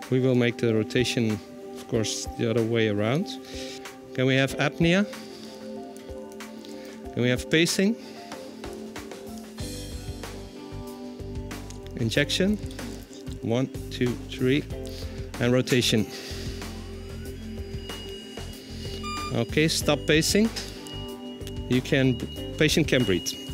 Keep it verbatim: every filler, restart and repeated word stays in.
We will make the rotation, of course, the other way around. Can we have apnea? Can we have pacing? Injection. One, two, three. And rotation. Okay, stop pacing. You can, patient can breathe.